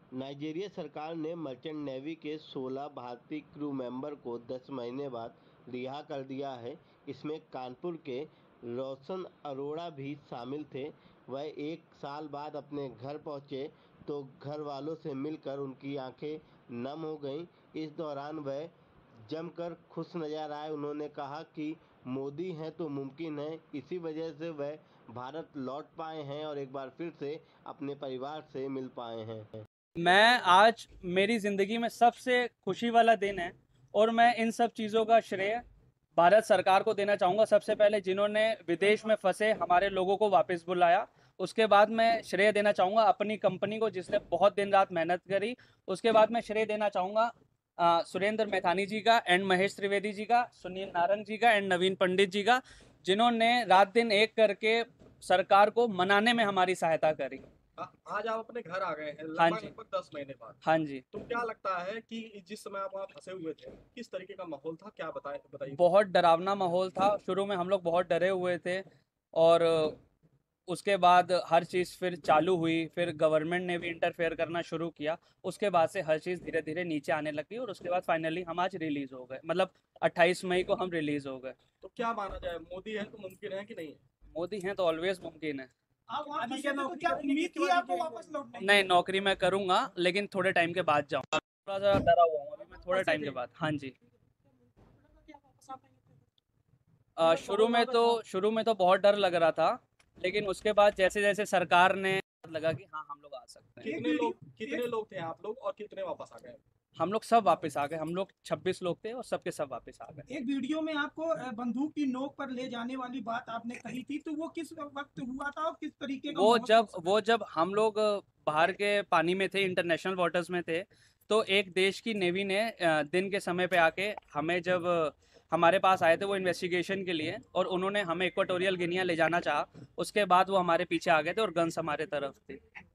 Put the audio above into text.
Nigeria सरकार ने merchant navy के 16 भारतीय क्रू मेंबर को 10 महीने बाद रिहा कर दिया है। इसमें कानपुर के रोशन अरोड़ा भी शामिल थे। वह 1 साल बाद अपने घर पहुंचे तो घर वालों से मिलकर उनकी आंखें नम हो गईं। इस दौरान वह जमकर खुश नजर आए। उन्होंने कहा कि मोदी हैं तो मुमकिन है। इसी वजह से वह भारत लौट पाए हैं और एक बार फिर से अपने परिवार से मिल पाए हैं। मैं आज मेरी ज़िंदगी में सबसे खुशी वाला दिन है और मैं इन सब चीज़ों का श्रेय भारत सरकार को देना चाहूँगा। सबसे पहले जिन्होंने विदेश में फंसे हमारे लोगों को वापस बुलाया। उसके बाद मैं श्रेय देना चाहूँगा अपनी कंपनी को जिसने बहुत दिन रात मेहनत करी। उसके बाद मैं श्रेय देना चाहूँगा सुरेंद्र मैथानी जी का एंड महेश त्रिवेदी जी का, सुनील नारंग जी का एंड नवीन पंडित जी का, जिन्होंने रात दिन एक करके सरकार को मनाने में हमारी सहायता करी। आज आप अपने घर आ गए हैं हाँ लगभग जी। लगभग 10 महीने बाद। हाँ जी। तो क्या लगता है कि जिस समय आप वहाँ फंसे हुए थे किस तरीके का माहौल था, क्या बताइए। बहुत डरावना माहौल था। शुरू में हम लोग बहुत डरे हुए थे और उसके बाद हर चीज़ फिर चालू हुई। फिर गवर्नमेंट ने भी इंटरफेयर करना शुरू किया। उसके बाद से हर चीज़ धीरे धीरे नीचे आने लगी और उसके बाद फाइनली हम आज रिलीज़ हो गए। मतलब 28 मई को हम रिलीज़ हो गए। तो क्या माना जाए, मोदी है तो मुमकिन है कि नहीं है? मोदी हैं तो ऑलवेज मुमकिन है। आप वहाँ अभी फंसे थे, तो क्या उम्मीद उम्मीद थी थी आपको आपको वापस लौटने की? नहीं, नौकरी मैं करूँगा लेकिन थोड़े टाइम के बाद जाऊँगा। थोड़ा सा डरा हुआ हूँ अभी मैं, थोड़े टाइम के बाद। हाँ जी। शुरू में तो बहुत डर लग रहा था, लेकिन उसके बाद जैसे जैसे सरकार ने लगा कि हाँ हम लोग आ सकते हैं। कितने लोग थे आप लोग और कितने वापस आ गए? हम लोग सब वापस आ गए। हम लोग 26 लोग थे और सबके सब वापस आ गए। एक वीडियो में आपको बंदूक की नोक पर ले जाने वाली बात आपने कही थी, तो वो किस वक्त हुआ था और किस तरीके का माहौल था उस समय? वो जब हम लोग बाहर के पानी में थे, इंटरनेशनल वाटर्स में थे, तो एक देश की नेवी ने दिन के समय पे आके हमें जब हमारे पास आए थे वो इन्वेस्टिगेशन के लिए, और उन्होंने हमें इक्वाटोरियल गिनिया ले जाना चाहा। उसके बाद वो हमारे पीछे आ गए थे और गन्स हमारे तरफ थी।